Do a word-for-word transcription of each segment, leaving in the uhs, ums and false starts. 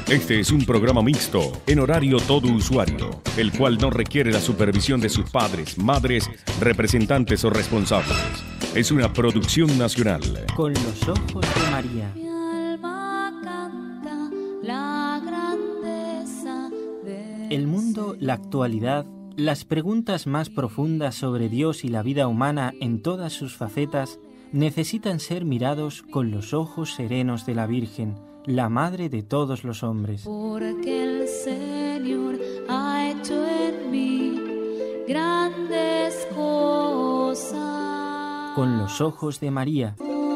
Este es un programa mixto, en horario todo usuario, el cual no requiere la supervisión de sus padres, madres, representantes o responsables. Es una producción nacional. Con los ojos de María. Mi alma canta la grandeza de El mundo, la actualidad, las preguntas más profundas sobre Dios y la vida humana en todas sus facetas necesitan ser mirados con los ojos serenos de la Virgen, la Madre de todos los hombres. Porque el Señor ha hecho en mí grandes cosas. Con los ojos de María.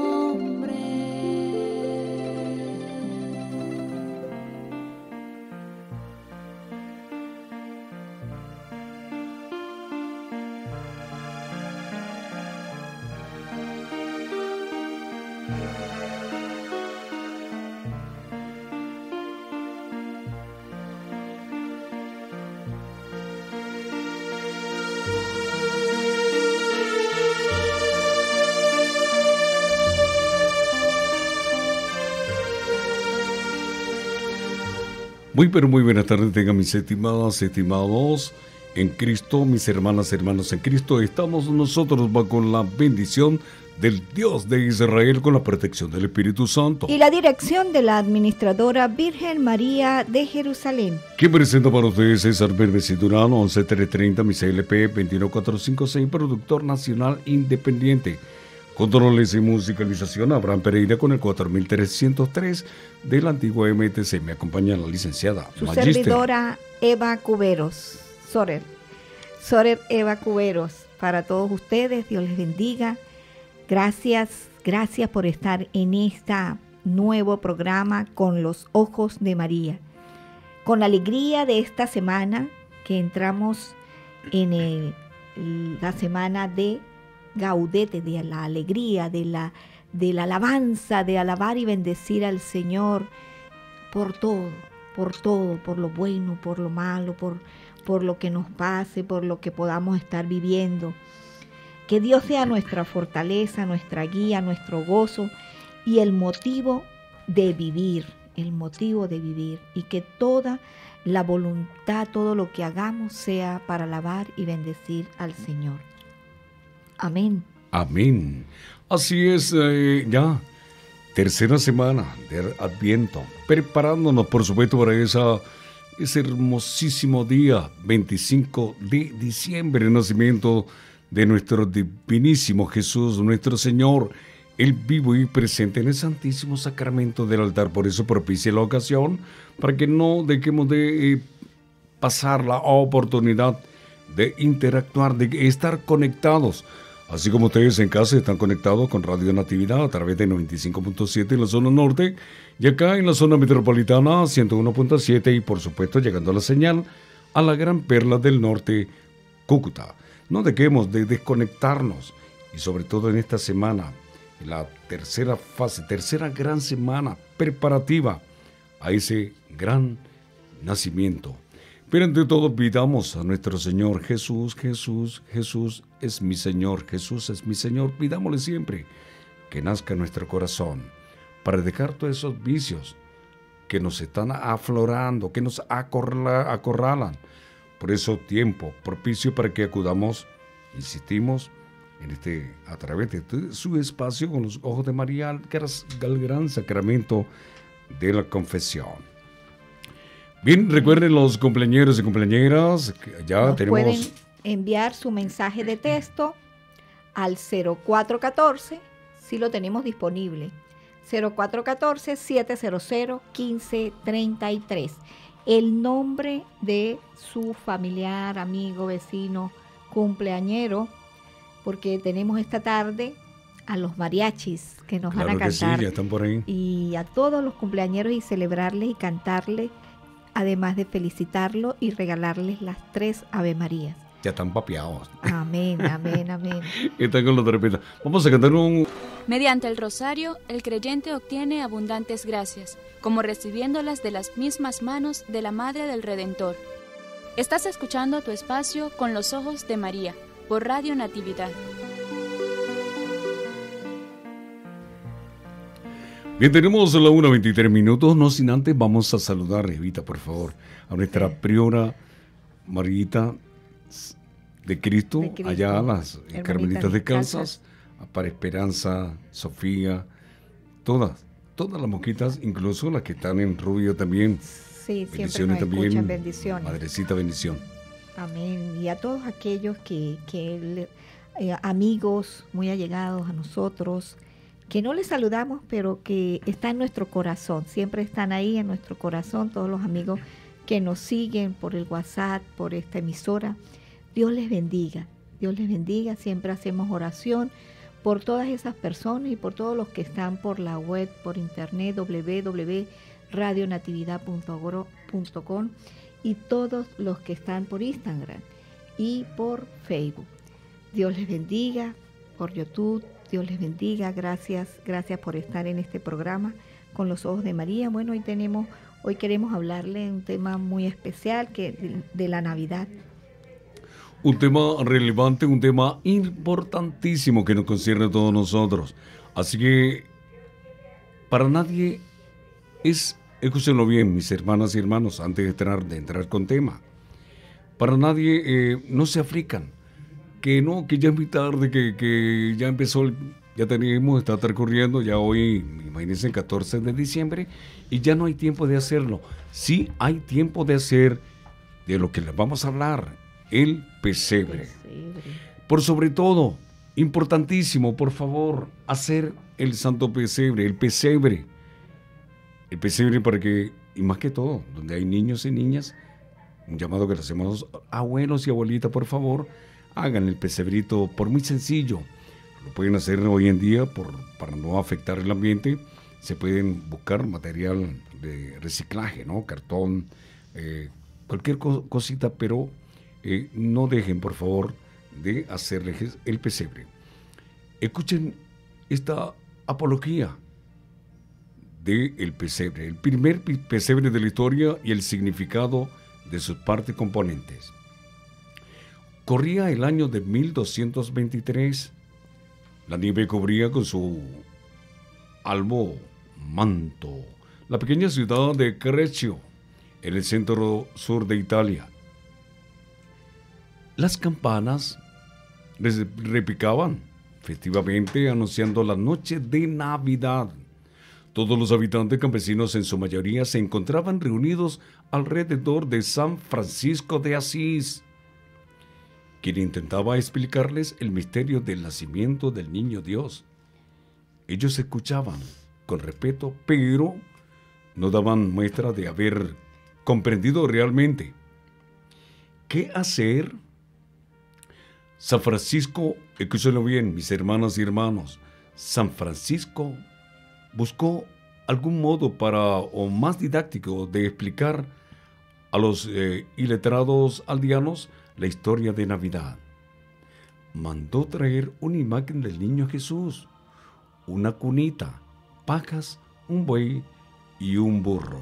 Muy pero muy buenas tardes, tengan mis estimadas, estimados en Cristo, mis hermanas, hermanos en Cristo. Estamos nosotros bajo la bendición del Dios de Israel con la protección del Espíritu Santo. Y la dirección de la administradora Virgen María de Jerusalén. ¿Quién presenta para ustedes? César Bermes y Durán, once tres treinta, mi C L P veintiuno cuatrocientos cincuenta y seis, productor nacional independiente. Controles y musicalización, Abraham Pereira con el cuatro mil trescientos tres de la antigua M T C. Me acompaña la licenciada Su Magister. servidora Eva Cuberos, Sorer. Sorer Eva Cuberos. Para todos ustedes, Dios les bendiga. Gracias, gracias por estar en este nuevo programa Con los Ojos de María. Con la alegría de esta semana que entramos en el, la semana de Gaudete, de la alegría, de la, de la alabanza, de alabar y bendecir al Señor por todo, por todo, por lo bueno, por lo malo, por, por lo que nos pase, por lo que podamos estar viviendo. Que Dios sea nuestra fortaleza, nuestra guía, nuestro gozo y el motivo de vivir, el motivo de vivir. Y que toda la voluntad, todo lo que hagamos sea para alabar y bendecir al Señor. Amén. Amén. Así es, eh, ya, tercera semana de Adviento, preparándonos, por supuesto, para esa, ese hermosísimo día, veinticinco de diciembre, el nacimiento de nuestro divinísimo Jesús, nuestro Señor, el vivo y presente en el Santísimo Sacramento del altar. Por eso propicia la ocasión, para que no dejemos de eh, pasar la oportunidad de interactuar, de estar conectados. Así como ustedes en casa están conectados con Radio Natividad a través de noventa y cinco punto siete en la zona norte y acá en la zona metropolitana ciento uno punto siete y por supuesto llegando a la señal a la gran perla del norte, Cúcuta. No dejemos de desconectarnos y sobre todo en esta semana, en la tercera fase, tercera gran semana preparativa a ese gran nacimiento. Pero ante todo pidamos a nuestro Señor Jesús, Jesús, Jesús es mi Señor, Jesús es mi Señor. Pidámosle siempre que nazca en nuestro corazón para dejar todos esos vicios que nos están aflorando, que nos acorla, acorralan. Por eso tiempo propicio para que acudamos, insistimos, en este, a través de su espacio con los ojos de María, al gran sacramento de la confesión. Bien, recuerden los cumpleañeros y cumpleañeras, que ya Nos tenemos... pueden enviar su mensaje de texto al cero cuatro uno cuatro, si lo tenemos disponible, cero cuatro uno cuatro, siete cero cero, uno cinco tres tres. El nombre de su familiar, amigo, vecino, cumpleañero, porque tenemos esta tarde a los mariachis que nos Claro van a que cantar. sí, ya están por ahí. Y a todos los cumpleañeros y celebrarles y cantarles, además de felicitarlo y regalarles las tres Ave Marías. Ya están papeados. Amén, amén, amén. Están con la trompeta. Vamos a cantar un... Mediante el rosario, el creyente obtiene abundantes gracias, como recibiéndolas de las mismas manos de la Madre del Redentor. Estás escuchando tu espacio Con los Ojos de María, por Radio Natividad. Bien, tenemos la una veintitrés minutos, no sin antes vamos a saludar, Evita, por favor, a nuestra priora Margarita de Cristo, de Cristo, allá a las Hermanitas Carmelitas Descalzas, Descalzas. para Esperanza, Sofía, todas, todas las mosquitas, incluso las que están en Rubio también. Sí, siempre Bendiciones nos también, escuchan, bendiciones. Madrecita, bendición. Amén. Y a todos aquellos que, que le- eh, amigos muy allegados a nosotros, que no les saludamos, pero que está en nuestro corazón, siempre están ahí en nuestro corazón, todos los amigos que nos siguen por el WhatsApp, por esta emisora. Dios les bendiga, Dios les bendiga, siempre hacemos oración por todas esas personas y por todos los que están por la web, por internet, doble u doble u doble u punto radio natividad punto com, y todos los que están por Instagram y por Facebook. Dios les bendiga, por YouTube, Dios les bendiga, gracias, gracias por estar en este programa con los ojos de María. Bueno, hoy tenemos, hoy queremos hablarle de un tema muy especial que de, de la Navidad. Un tema relevante, un tema importantísimo que nos concierne a todos nosotros. Así que para nadie es, escúchenlo bien, mis hermanas y hermanos, antes de entrar, de entrar con tema. Para nadie eh, no se aflican, que no, que ya es muy tarde, que, que ya empezó, el, ya tenemos, está transcurriendo, ya hoy, imagínense, el catorce de diciembre, y ya no hay tiempo de hacerlo. Sí hay tiempo de hacer de lo que les vamos a hablar, el pesebre. Pesebre. Por sobre todo, importantísimo, por favor, hacer el santo pesebre, el pesebre. El pesebre para que, y más que todo, donde hay niños y niñas, un llamado que le hacemos abuelos y abuelitas, por favor, hagan el pesebrito, por muy sencillo. Lo pueden hacer hoy en día por, para no afectar el ambiente. Se pueden buscar material de reciclaje, ¿no? Cartón, eh, cualquier co- cosita, pero eh, no dejen, por favor, de hacerles el pesebre. Escuchen esta apología del pesebre, el primer pi- pesebre de la historia y el significado de sus partes componentes. Corría el año de mil doscientos veintitrés. La nieve cubría con su albo manto la pequeña ciudad de Creccio, en el centro sur de Italia. Las campanas res- repicaban festivamente anunciando la noche de Navidad. Todos los habitantes campesinos, en su mayoría, se encontraban reunidos alrededor de San Francisco de Asís, quien intentaba explicarles el misterio del nacimiento del niño Dios. Ellos escuchaban con respeto, pero no daban muestra de haber comprendido realmente. ¿Qué hacer? San Francisco, escúchenlo bien, mis hermanas y hermanos, San Francisco buscó algún modo para, o más didáctico, de explicar a los eh, iletrados aldeanos la historia de Navidad. Mandó traer una imagen del niño Jesús, una cunita, pajas, un buey y un burro.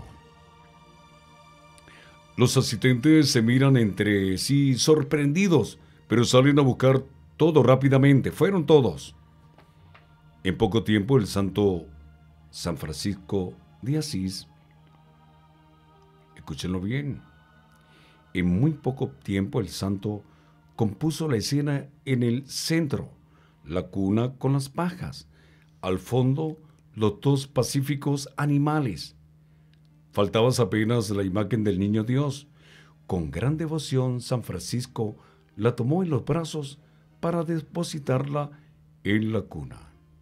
Los asistentes se miran entre sí sorprendidos, pero salen a buscar todo rápidamente. Fueron todos. En poco tiempo el santo San Francisco de Asís, escúchenlo bien, en muy poco tiempo el santo compuso la escena en el centro, la cuna con las pajas, al fondo los dos pacíficos animales. Faltaba apenas la imagen del niño Dios. Con gran devoción San Francisco la tomó en los brazos para depositarla en la cuna.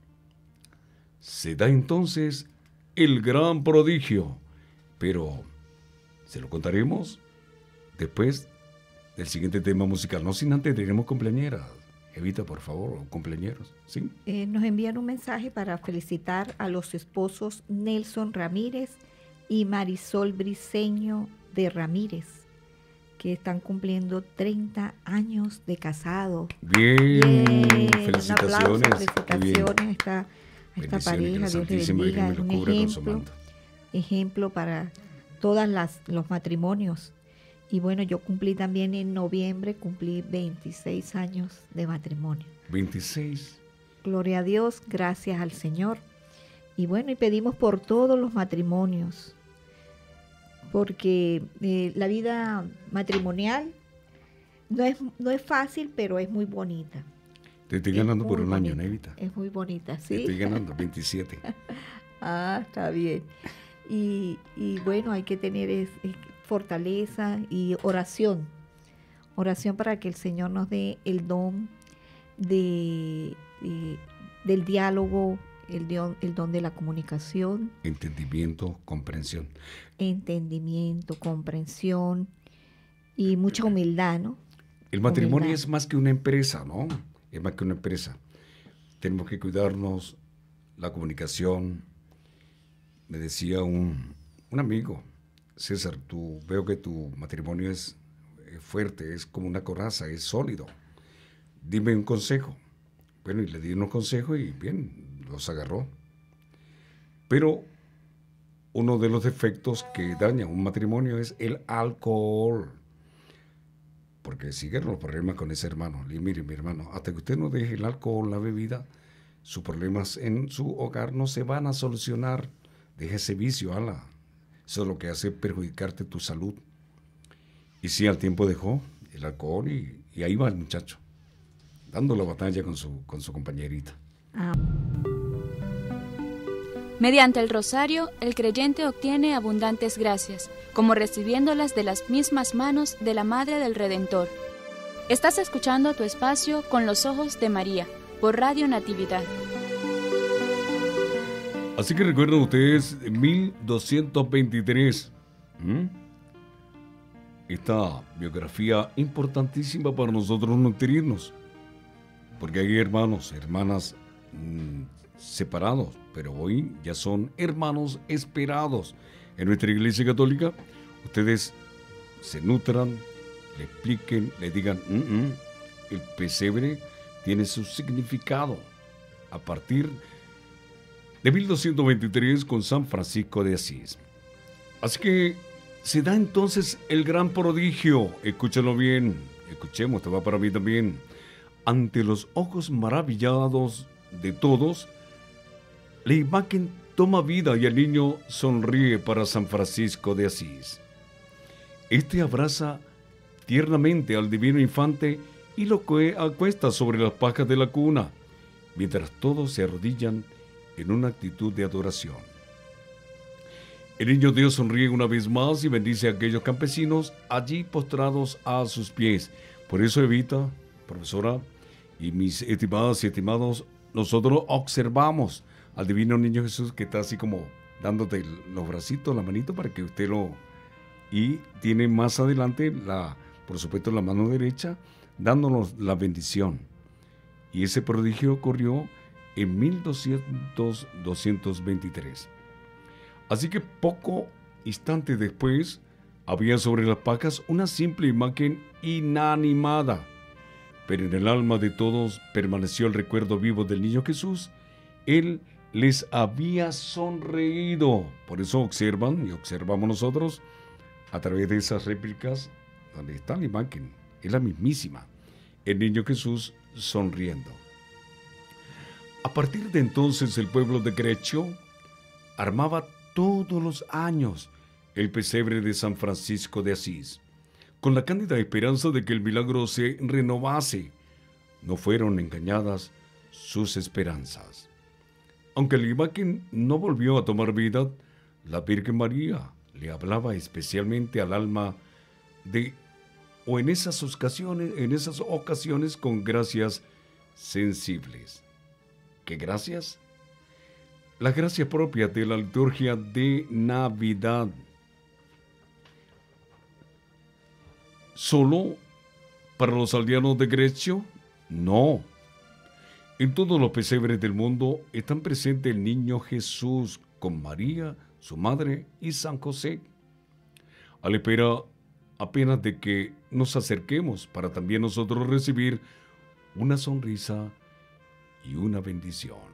Se da entonces el gran prodigio, pero se lo contaremos después del siguiente tema musical. No sin antes tenemos cumpleañeras. Evita, por favor, cumpleañeros. ¿Sí? Eh, nos envían un mensaje para felicitar a los esposos Nelson Ramírez y Marisol Briceño de Ramírez, que están cumpliendo treinta años de casado. Bien, Bien, felicitaciones. Un aplauso, Qué bien. felicitaciones a esta, a esta Bendiciones, que pareja. la Dios le Santísima bendiga. Virgen Es me un lo cubra con su ejemplo, manto. ejemplo para todos los matrimonios. Y bueno, yo cumplí también en noviembre, cumplí veintiséis años de matrimonio. veintiséis. Gloria a Dios, gracias al Señor. Y bueno, y pedimos por todos los matrimonios, porque eh, la vida matrimonial no es, no es fácil, pero es muy bonita. Te estoy Es ganando por muy un bonita, año, Nevita. Es muy bonita, Te ¿sí? estoy ganando, veintisiete. Ah, está bien. Y, y bueno, hay que tener es- es fortaleza y oración. Oración para que el Señor nos dé el don de, de- del diálogo, el don, el don de la comunicación, Entendimiento, comprensión. entendimiento, comprensión y mucha humildad, ¿no? El matrimonio Humildad. es más que una empresa, ¿no? Es más que una empresa. Tenemos que cuidarnos, la comunicación. Me decía un, un amigo, César, tú veo que tu matrimonio es eh, fuerte, es como una coraza, es sólido. Dime un consejo. Bueno, y le di unos consejos y bien, los agarró. Pero uno de los defectos que daña un matrimonio es el alcohol. Porque siguen los problemas con ese hermano. Le digo, mire, mi hermano, hasta que usted no deje el alcohol, la bebida, sus problemas en su hogar no se van a solucionar. Deja ese vicio, ala. Eso es lo que hace perjudicarte tu salud. Y sí, al tiempo dejó el alcohol y, y ahí va el muchacho, dando la batalla con su, con su compañerita. Ah, Mediante el rosario, el creyente obtiene abundantes gracias, como recibiéndolas de las mismas manos de la Madre del Redentor. Estás escuchando tu espacio Con los Ojos de María, por Radio Natividad. Así que recuerden ustedes, mil doscientos veintitrés. ¿Mm? Esta biografía importantísima para nosotros nutrirnos. Porque hay hermanos, hermanas mmm, separados, pero hoy ya son hermanos esperados. En nuestra Iglesia Católica, ustedes se nutran, le expliquen, le digan, mm, mm, el pesebre tiene su significado a partir de mil doscientos veintitrés con San Francisco de Asís. Así que se da entonces el gran prodigio, escúchalo bien, escuchemos, te va para mí también. Ante los ojos maravillados de todos, la imagen toma vida y el niño sonríe para San Francisco de Asís. Este abraza tiernamente al divino infante y lo acuesta sobre las pajas de la cuna, mientras todos se arrodillan en una actitud de adoración. El niño Dios sonríe una vez más y bendice a aquellos campesinos allí postrados a sus pies. Por eso, Evita, profesora, y mis estimadas y estimados, nosotros observamos al divino niño Jesús que está así como dándote los bracitos, la manito para que usted lo... Y tiene más adelante, la, por supuesto, la mano derecha, dándonos la bendición. Y ese prodigio ocurrió en mil doscientos veintitrés. Así que poco instante después, había sobre las pajas una simple imagen inanimada. Pero en el alma de todos permaneció el recuerdo vivo del niño Jesús. Él les había sonreído. Por eso observan y observamos nosotros a través de esas réplicas donde está la imagen. Es la mismísima. El niño Jesús sonriendo. A partir de entonces el pueblo de Greccio armaba todos los años el pesebre de San Francisco de Asís, con la cándida esperanza de que el milagro se renovase. No fueron engañadas sus esperanzas. Aunque la imagen no volvió a tomar vida, la Virgen María le hablaba especialmente al alma de, o en esas ocasiones, en esas ocasiones con gracias sensibles. ¿Qué gracias? La gracia propia de la liturgia de Navidad. ¿Solo para los aldeanos de Greccio? No. En todos los pesebres del mundo están presentes el niño Jesús con María, su madre y San José, a la espera apenas de que nos acerquemos para también nosotros recibir una sonrisa y una bendición.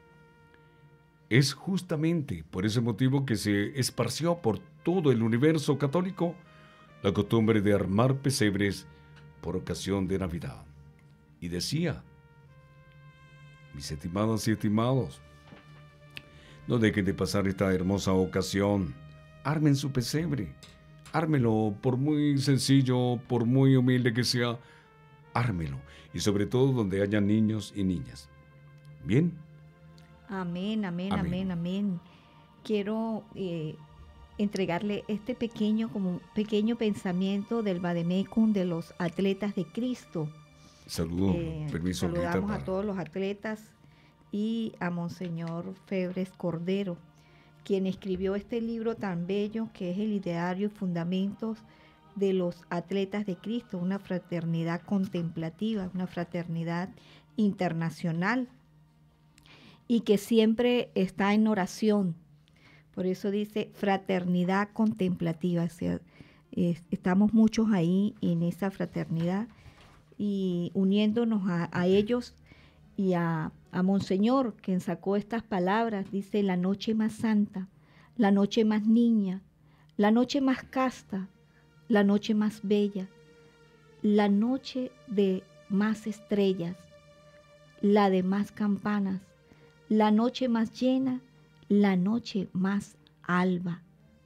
Es justamente por ese motivo que se esparció por todo el universo católico la costumbre de armar pesebres por ocasión de Navidad. Y decía, mis estimadas y estimados, No dejen de pasar esta hermosa ocasión. Armen su pesebre. Ármelo, por muy sencillo, por muy humilde que sea, ármelo. Y sobre todo donde haya niños y niñas. ¿Bien? Amén, amén, Amén. amén, amén. Quiero eh, entregarle este pequeño, como pequeño pensamiento del Vademecum de los atletas de Cristo. Saludo, Eh, permiso. Olguita, saludamos para- a todos los atletas y a Monseñor Febres Cordero, quien escribió este libro tan bello que es el Ideario y Fundamentos de los Atletas de Cristo, una fraternidad contemplativa, una fraternidad internacional y que siempre está en oración. Por eso dice fraternidad contemplativa, o sea, es- estamos muchos ahí en esa fraternidad y uniéndonos a, a ellos y a, a Monseñor, quien sacó estas palabras, dice la noche más santa, la noche más niña, la noche más casta, la noche más bella, la noche de más estrellas, la de más campanas, la noche más llena, la noche más alba.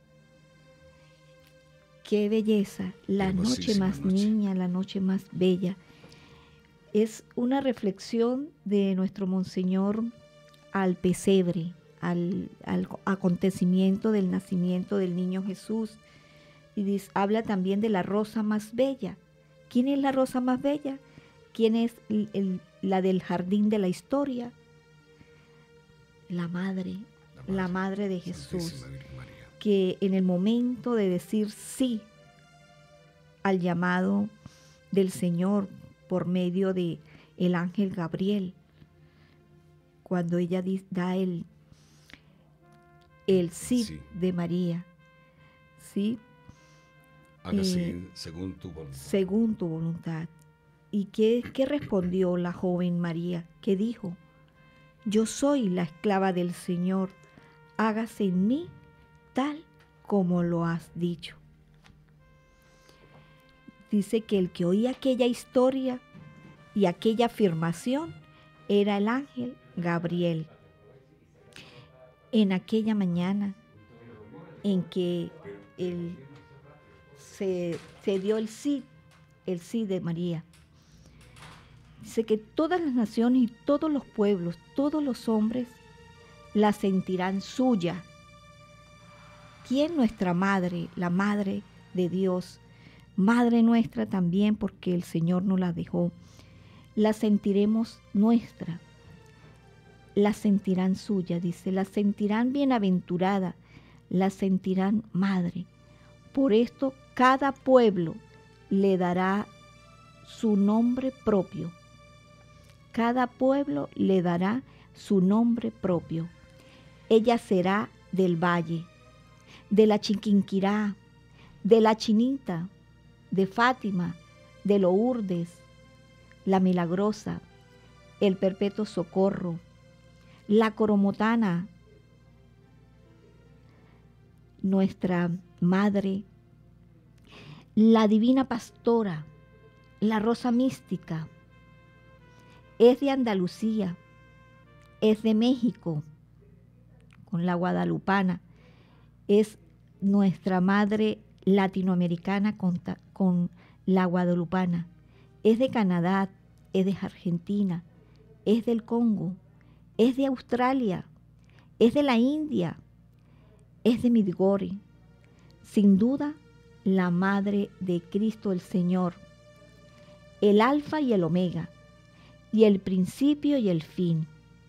Qué belleza, la noche Hermosísima más noche. niña, la noche más bella. Es una reflexión de nuestro Monseñor al pesebre, al, al acontecimiento del nacimiento del niño Jesús. Y dice, habla también de la rosa más bella. ¿Quién es la rosa más bella? ¿Quién es el- el- la del jardín de la historia? La madre, la madre de Jesús, Santísima Virgen María. que en el momento de decir sí al llamado del Señor por medio de el ángel Gabriel, cuando ella di- da el, el sí, Sí. de María, ¿sí? Hágase Eh, según tu voluntad. según tu voluntad. ¿Y qué, qué respondió la joven María? ¿Qué dijo? Yo soy la esclava del Señor, hágase en mí tal como lo has dicho. Dice que el que oía aquella historia y aquella afirmación era el ángel Gabriel. En aquella mañana en que él se, se dio el sí, el sí de María. Dice que todas las naciones y todos los pueblos, todos los hombres la sentirán suya. ¿Quién? Nuestra madre, la madre de Dios, madre nuestra también porque el Señor nos la dejó. La sentiremos nuestra, la sentirán suya, dice, la sentirán bienaventurada, la sentirán madre. Por esto cada pueblo le dará su nombre propio. Cada pueblo le dará su nombre propio. Ella será del valle, de la Chiquinquirá, de la Chinita, de Fátima, de Lourdes, la Milagrosa, el Perpetuo Socorro, la Coromotana, nuestra Madre, la Divina Pastora, la Rosa Mística. Es de Andalucía, es de México, con la Guadalupana, es nuestra Madre latinoamericana con, ta- con la Guadalupana, es de Canadá, es de Argentina, es del Congo, es de Australia, es de la India, es de Midgori, sin duda la Madre de Cristo el Señor, el Alfa y el Omega, y el principio y el fin,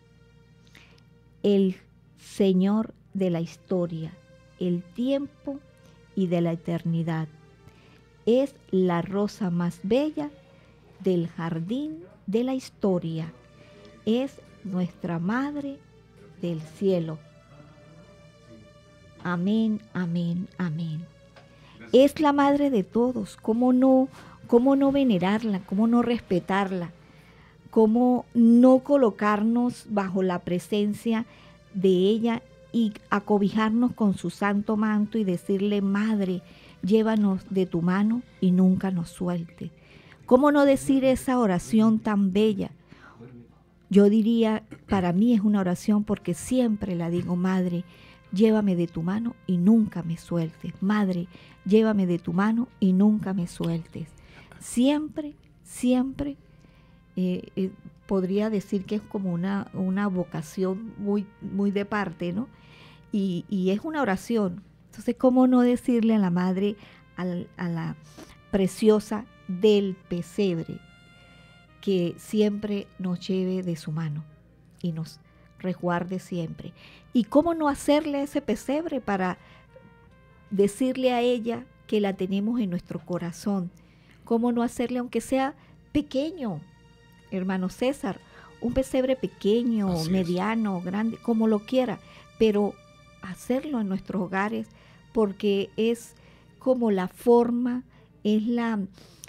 el Señor de la historia, el tiempo y de la eternidad. Es la rosa más bella del jardín de la historia. Es nuestra Madre del cielo. Amén, amén, amén. Es la Madre de todos. ¿Cómo no, cómo no venerarla? ¿Cómo no respetarla? ¿Cómo no colocarnos bajo la presencia de ella y acobijarnos con su santo manto y decirle, Madre, llévanos de tu mano y nunca nos suelte? ¿Cómo no decir esa oración tan bella? Yo diría, para mí es una oración porque siempre la digo, Madre, llévame de tu mano y nunca me sueltes. Madre, llévame de tu mano y nunca me sueltes. Siempre, siempre, eh, eh, podría decir que es como una, una vocación muy, muy de parte, ¿no? Y, y es una oración. Entonces, ¿cómo no decirle a la Madre, a la, a la preciosa del pesebre, que siempre nos lleve de su mano y nos resguarde siempre? ¿Y cómo no hacerle ese pesebre para decirle a ella que la tenemos en nuestro corazón? ¿Cómo no hacerle, aunque sea pequeño, hermano César, un pesebre pequeño, Así mediano, es. grande, como lo quiera, pero hacerlo en nuestros hogares, porque es como la forma, es la,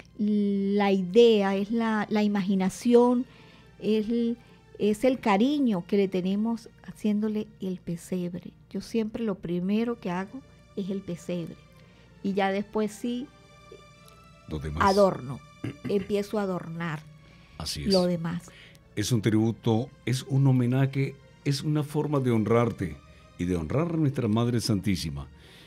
la idea, es la, la imaginación, es el, es el cariño que le tenemos haciéndole el pesebre. Yo siempre lo primero que hago es el pesebre. Y ya después sí, lo demás. adorno, empiezo a adornar Así es. lo demás. Es un tributo, es un homenaje, es una forma de honrarte y de honrar a nuestra Madre Santísima.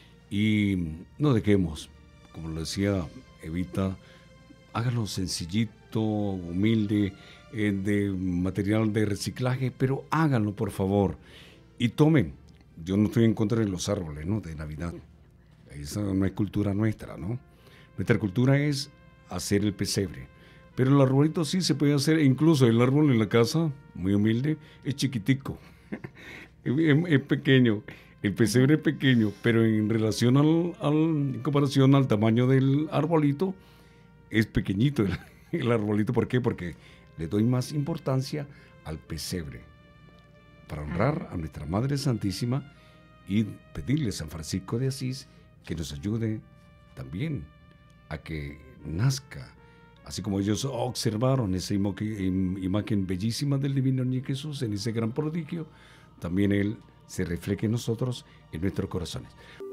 Y no dejemos, como lo decía Evita, hágalo sencillito, humilde, eh, de material de reciclaje, pero háganlo por favor. Y tomen, yo no estoy en contra de los árboles, ¿no?, de Navidad. Esa no es cultura nuestra, ¿no? Nuestra cultura es hacer el pesebre. Pero el arbolito sí se puede hacer, incluso el árbol en la casa, muy humilde, es chiquitico, es, es pequeño. El pesebre es pequeño, pero en relación al, al, en comparación al tamaño del arbolito, es pequeñito el, el arbolito. ¿Por qué? Porque le doy más importancia al pesebre, para honrar a nuestra Madre Santísima y pedirle a San Francisco de Asís que nos ayude también a que nazca, así como ellos observaron esa imagen bellísima del Divino Niño Jesús en ese gran prodigio, también Él se refleje en nosotros, en nuestros corazones.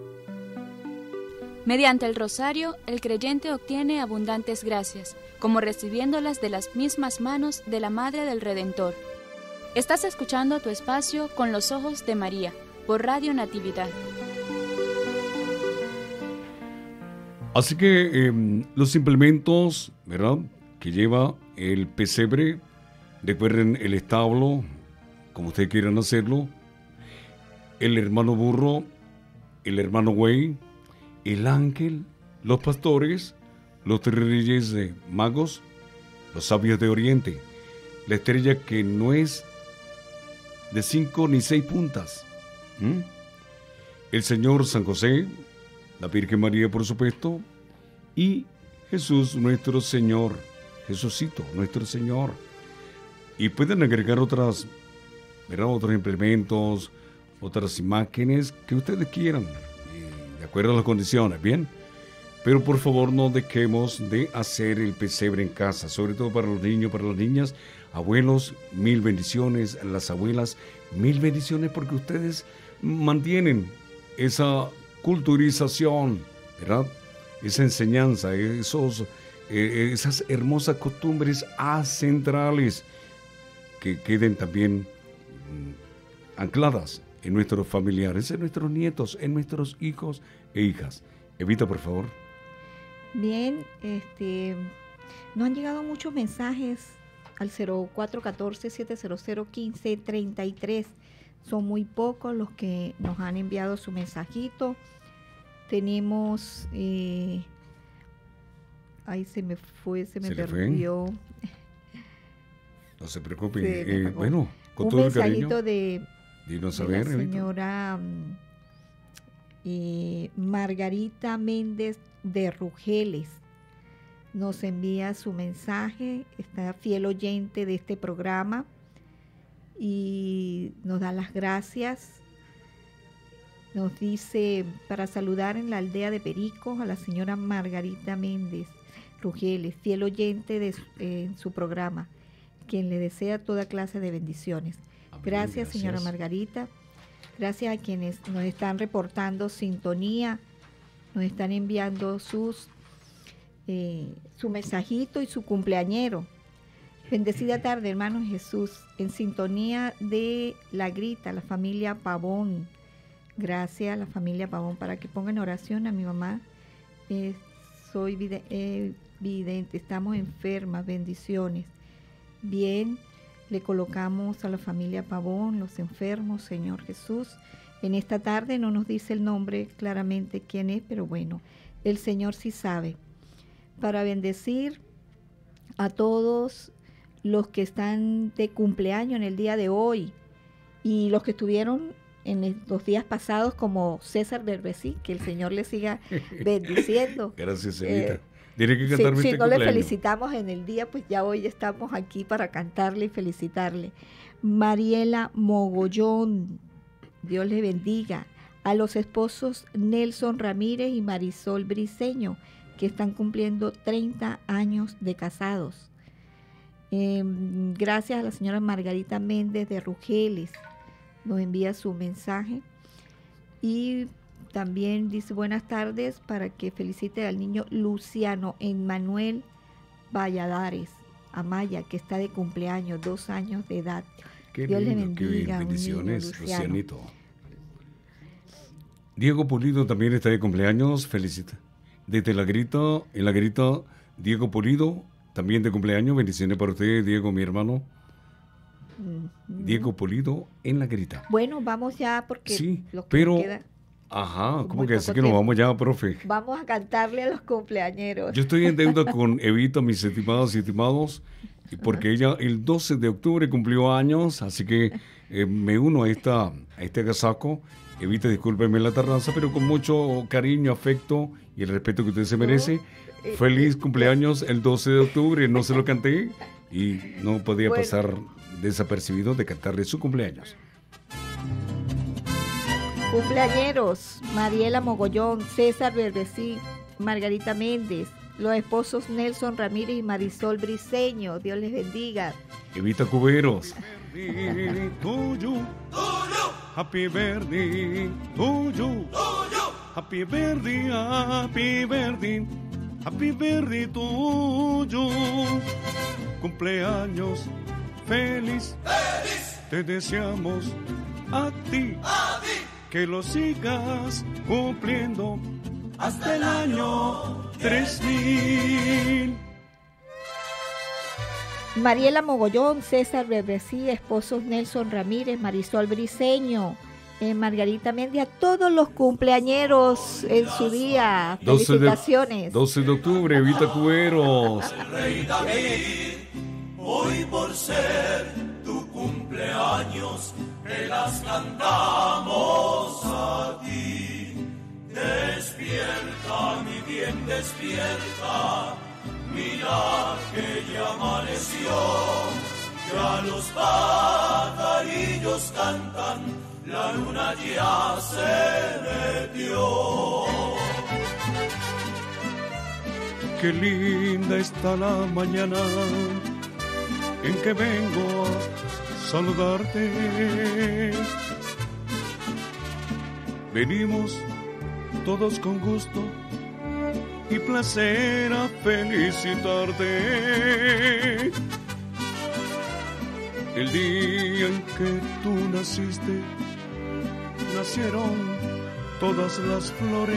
Mediante el rosario, el creyente obtiene abundantes gracias, como recibiéndolas de las mismas manos de la Madre del Redentor. Estás escuchando tu espacio Con los Ojos de María, por Radio Natividad. Así que eh, los implementos, ¿verdad?, que lleva el pesebre, recuerden el establo, como ustedes quieran hacerlo, el hermano burro, el hermano güey, el ángel, los pastores, los tres reyes de magos, los sabios de Oriente, la estrella que no es de cinco ni seis puntas, ¿Mm? el Señor San José, la Virgen María, por supuesto, y Jesús nuestro Señor, Jesucito nuestro Señor. Y pueden agregar otras, ¿verdad?, otros implementos, otras imágenes que ustedes quieran, de acuerdo a las condiciones, ¿bien? Pero por favor no dejemos de hacer el pesebre en casa, sobre todo para los niños, para las niñas. Abuelos, mil bendiciones. Las abuelas, mil bendiciones, porque ustedes mantienen esa culturización, ¿verdad?, esa enseñanza, esos, eh, esas hermosas costumbres ancestrales que queden también mm, ancladas en nuestros familiares, en nuestros nietos, en nuestros hijos e hijas. Evita, por favor. Bien, este, nos han llegado muchos mensajes al cero cuatro uno cuatro, siete cero cero, uno cinco tres tres. Son muy pocos los que nos han enviado su mensajito. Tenemos, eh, ahí se me fue, se me ¿Se perdió. No se preocupe. Se eh, bueno, con un todo el mensajito cariño. de, de saber, la señora eh, Margarita Méndez de Rugeles. Nos envía su mensaje, está fiel oyente de este programa y nos da las gracias. Nos dice, para saludar en la aldea de Pericos a la señora Margarita Méndez Rugeles, fiel oyente de su, eh, su programa, quien le desea toda clase de bendiciones. Amén, gracias, gracias, señora Margarita. Gracias a quienes nos están reportando sintonía, nos están enviando sus eh, su mensajito y su cumpleañero. Bendecida tarde, hermano Jesús, en sintonía de La Grita, la familia Pavón. Gracias a la familia Pavón para que pongan oración a mi mamá. Eh, soy vide- eh, vidente, estamos enfermas, bendiciones. Bien, le colocamos a la familia Pavón, los enfermos, Señor Jesús. En esta tarde no nos dice el nombre claramente quién es, pero bueno, el Señor sí sabe. Para bendecir a todos los que están de cumpleaños en el día de hoy y los que estuvieron en los días pasados, como César Berbesí, que el Señor le siga bendiciendo. Gracias, Evita. Eh, Tiene que cantarme si, si este no le cumpleaños. felicitamos en el día, pues ya hoy estamos aquí para cantarle y felicitarle. Mariela Mogollón, Dios le bendiga. A los esposos Nelson Ramírez y Marisol Briceño, que están cumpliendo treinta años de casados. Eh, gracias a la señora Margarita Méndez de Rugeles, nos envía su mensaje. Y también dice buenas tardes para que felicite al niño Luciano Emmanuel Valladares Amaya, que está de cumpleaños, dos años de edad. Qué Dios le lindo, qué bien. bendiga, un Bendiciones, niño Luciano. Lucianito. Diego Pulido también está de cumpleaños, felicita. Desde La Grita, en La Grita, Diego Pulido, también de cumpleaños, bendiciones para usted, Diego, mi hermano. Mm, Diego Pulido en La Grita. Bueno, vamos ya porque Sí, lo que pero, queda, ajá, muy ¿cómo que así poco que nos tiempo. vamos ya, profe? vamos a cantarle a los cumpleañeros. Yo estoy en deuda con Evita, mis estimados y estimados, y porque ella el doce de octubre cumplió años, así que eh, me uno a, esta, a este agasaco. Evita, discúlpeme la tardanza, pero con mucho cariño, afecto y el respeto que usted se merece. eh, Feliz cumpleaños el doce de octubre, no se lo canté y no podía Bueno. pasar desapercibido de cantarle su cumpleaños. Cumpleañeros, Mariela Mogollón, César Berbesí, Margarita Méndez, los esposos Nelson Ramírez y Marisol Briceño, Dios les bendiga. Evita Cuberos. Tuyo, happy birthday, tuyo, happy birthday, happy birthday, happy birthday tuyo, cumpleaños feliz, te deseamos a ti, que lo sigas cumpliendo hasta el año tres mil. Mariela Mogollón, César Berbesí, esposos Nelson Ramírez, Marisol Briceño, eh, Margarita Méndez, a todos los cumpleañeros en su día. doce de, Felicitaciones. doce de octubre, Evita Cuberos. Rey David, hoy por ser tu cumpleaños, te las cantamos a ti. Despierta, mi bien, despierta, mira que ya amaneció, ya los pajarillos cantan, la luna ya se metió. Qué linda está la mañana en que vengo a saludarte. Venimos todos con gusto y placer a felicitarte. El día en que tú naciste, nacieron todas las flores.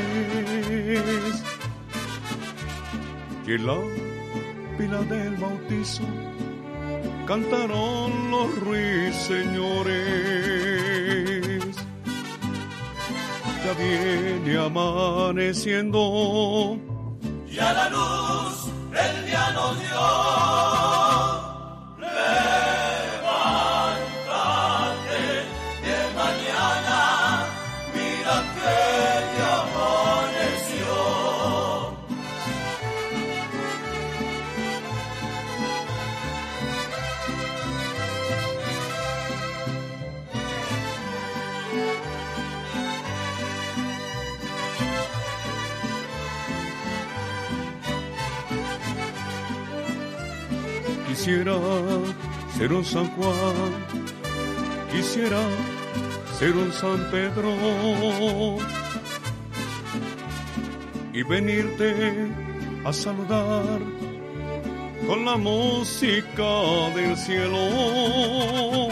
Y en la pila del bautizo cantaron los ruiseñores. Ya viene amaneciendo, Ya la luz del día nos dio. Levántate de mañana, mira que ya amaneció. Quisiera ser un San Juan, quisiera ser un San Pedro y venirte a saludar con la música del cielo.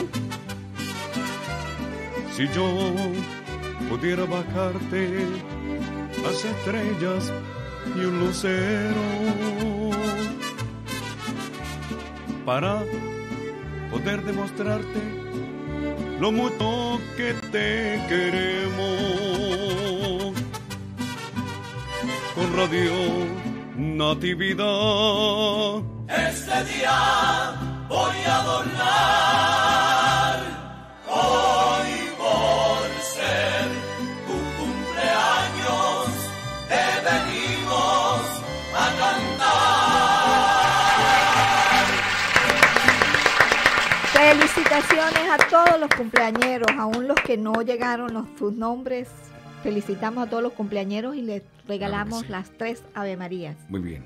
Si yo pudiera bajarte las estrellas y un lucero para poder demostrarte lo mucho que te queremos. Con Radio Natividad este día voy a adornar, hoy por ser tu cumpleaños te venimos a cantar. Felicitaciones a todos los cumpleañeros, aún los que no llegaron los, sus nombres. Felicitamos a todos los cumpleañeros y les regalamos Claro que sí. las tres Ave Marías. Muy bien.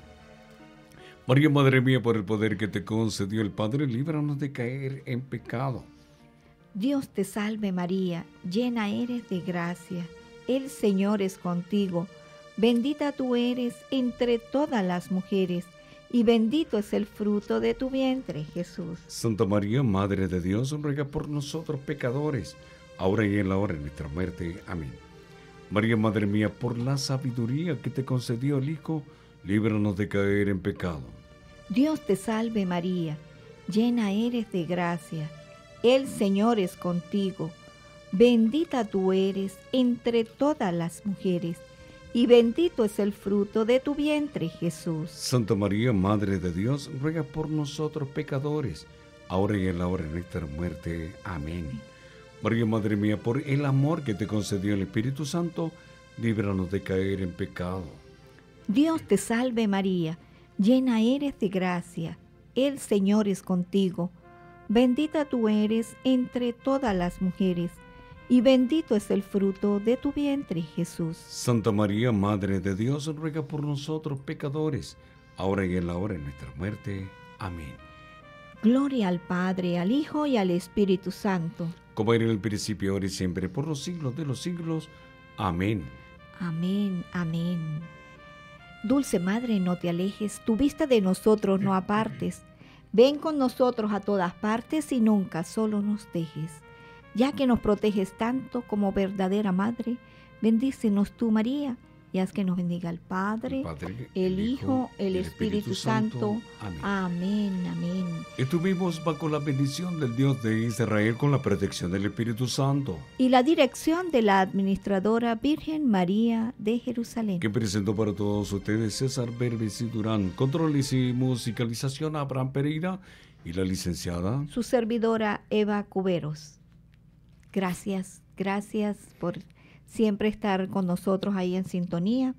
María, Madre mía, por el poder que te concedió el Padre, líbranos de caer en pecado. Dios te salve María, llena eres de gracia, el Señor es contigo, bendita tú eres entre todas las mujeres, y bendito es el fruto de tu vientre, Jesús. Santa María, Madre de Dios, ruega por nosotros pecadores, ahora y en la hora de nuestra muerte. Amén. María, Madre mía, por la sabiduría que te concedió el Hijo, líbranos de caer en pecado. Dios te salve María, llena eres de gracia, el Señor es contigo, bendita tú eres entre todas las mujeres, y bendito es el fruto de tu vientre, Jesús. Santa María, Madre de Dios, ruega por nosotros pecadores, ahora y en la hora de nuestra muerte. Amén. María, Madre mía, por el amor que te concedió el Espíritu Santo, líbranos de caer en pecado. Dios te salve María, llena eres de gracia, el Señor es contigo, bendita tú eres entre todas las mujeres, y bendito es el fruto de tu vientre, Jesús. Santa María, Madre de Dios, ruega por nosotros pecadores, ahora y en la hora de nuestra muerte. Amén. Gloria al Padre, al Hijo y al Espíritu Santo. Como era en el principio, ahora y siempre, por los siglos de los siglos. Amén. Amén, amén. Dulce Madre, no te alejes, tu vista de nosotros no apartes. Ven con nosotros a todas partes y nunca solo nos dejes. Ya que nos proteges tanto como verdadera Madre, bendícenos tú, María, y haz que nos bendiga el Padre, El Padre, el Hijo, el Espíritu Santo. Amén. Amén, amén. Estuvimos bajo la bendición del Dios de Israel con la protección del Espíritu Santo, Y la dirección de la Administradora Virgen María de Jerusalén. que presentó para todos ustedes César Berbes y Durán, controles y musicalización Abraham Pereira y la licenciada. Su servidora Eva Cuberos. Gracias, gracias por siempre estar con nosotros ahí en sintonía.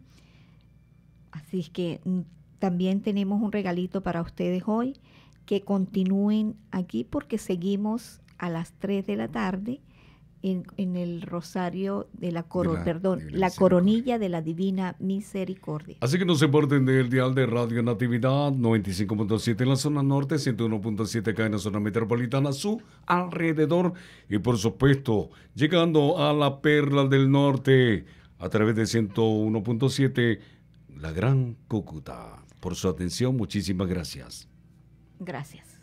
Así es que mm, también tenemos un regalito para ustedes hoy, que continúen aquí porque seguimos a las tres de la tarde en, en el rosario de la, coro, De la perdón, Divina la Misericordia. coronilla de la Divina Misericordia. Así que no se porten del dial de Radio Natividad noventa y cinco punto siete en la zona norte, ciento uno punto siete acá en la zona metropolitana, su alrededor, y por supuesto llegando a la Perla del Norte a través de ciento uno punto siete, la Gran Cúcuta. Por su atención, muchísimas gracias. Gracias.